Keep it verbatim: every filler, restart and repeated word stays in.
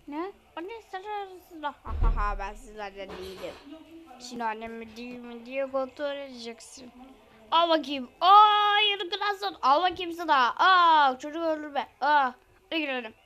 Ne? Anne sıra arasında. Ha ha ha, ben sizlerden değilim. Şimdi annemi değil mi diye kontrol edeceksin. Al bakayım. Aa, yarı kırasın. Al bakayım sana. Aa, çocuk öldürme. Aa, hadi girelim.